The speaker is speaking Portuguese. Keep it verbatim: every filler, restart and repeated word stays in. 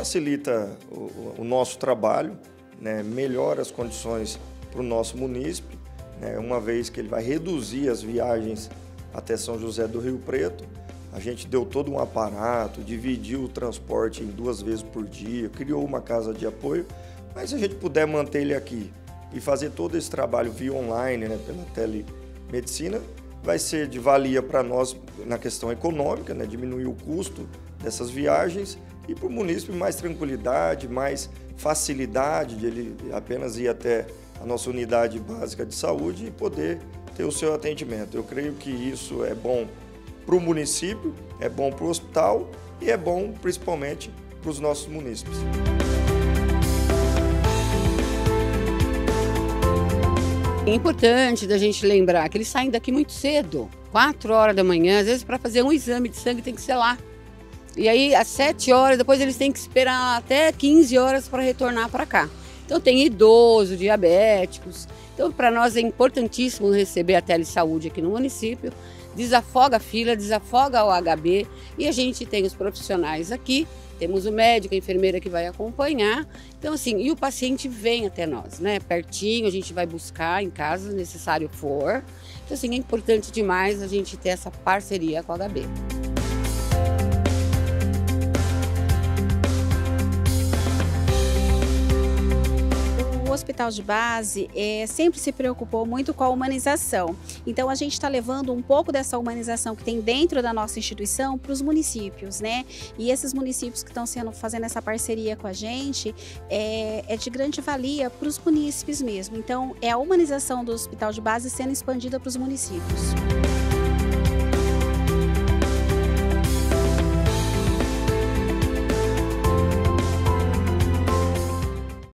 facilita o, o nosso trabalho, né? Melhora as condições para o nosso munícipe, né? Uma vez que ele vai reduzir as viagens até São José do Rio Preto. A gente deu todo um aparato, dividiu o transporte em duas vezes por dia, criou uma casa de apoio, mas se a gente puder manter ele aqui e fazer todo esse trabalho via online, né, pela telemedicina, vai ser de valia para nós na questão econômica, né, diminuir o custo dessas viagens e para o munícipe mais tranquilidade, mais facilidade de ele apenas ir até a nossa unidade básica de saúde e poder ter o seu atendimento. Eu creio que isso é bom para o município, é bom para o hospital e é bom principalmente para os nossos munícipes. É importante da gente lembrar que eles saem daqui muito cedo, quatro horas da manhã, às vezes para fazer um exame de sangue tem que ser lá. E aí às sete horas, depois eles têm que esperar até quinze horas para retornar para cá. Então tem idosos, diabéticos. Então para nós é importantíssimo receber a telesaúde aqui no município. Desafoga a fila, desafoga o H B e a gente tem os profissionais aqui, temos o médico, a enfermeira que vai acompanhar, então assim, e o paciente vem até nós, né, pertinho, a gente vai buscar em casa, se necessário for, então assim, é importante demais a gente ter essa parceria com o H B. O hospital de base é, sempre se preocupou muito com a humanização. Então a gente está levando um pouco dessa humanização que tem dentro da nossa instituição para os municípios, né? E esses municípios que estão sendo fazendo essa parceria com a gente é, é de grande valia para os munícipes mesmo. Então é a humanização do hospital de base sendo expandida para os municípios.